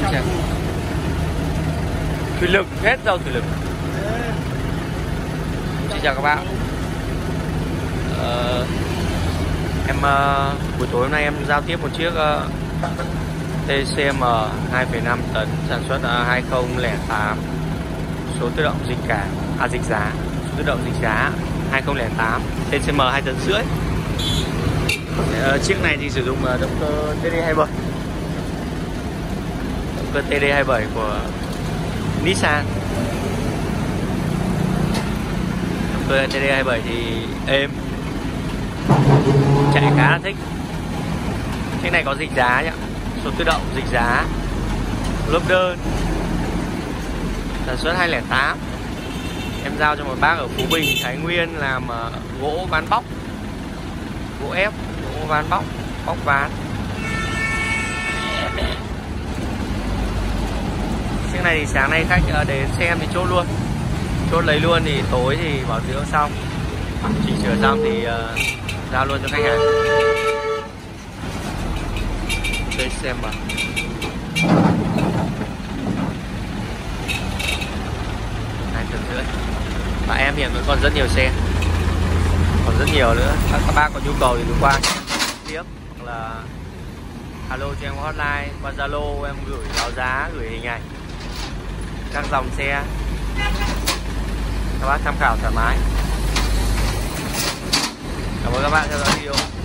xem. Thủy lực, hết dầu thủy lực. Xin chào các bạn. Buổi tối hôm nay em giao tiếp một chiếc TCM 2,5 tấn sản xuất 2008, số tự động dịch giá, số tự động dịch giá 2008, TCM 2,5 tấn. Chiếc này thì sử dụng động cơ TD27, động cơ TD27 của Nissan. Động cơ TD27 thì êm, chạy khá là thích. Chiếc này có dịch giá nhá, số tự động dịch giá, lốp đơn, sản xuất 2008. Em giao cho một bác ở Phú Bình, Thái Nguyên làm gỗ ván bóc, gỗ ép, gỗ ván bóc, bóc ván. Chiếc này thì sáng nay khách đến xem thì chốt luôn, chốt lấy luôn, thì tối thì bảo dưỡng xong, chỉnh sửa xong thì giao luôn cho khách hàng. Đây xem vào. Và em hiện vẫn còn rất nhiều xe, còn rất nhiều nữa. Các bác có nhu cầu thì cứ qua tiếp, hoặc là alo cho em hotline qua Zalo, em gửi báo giá, gửi hình ảnh các dòng xe, các bác tham khảo thoải mái. Cảm ơn các bạn theo dõi video.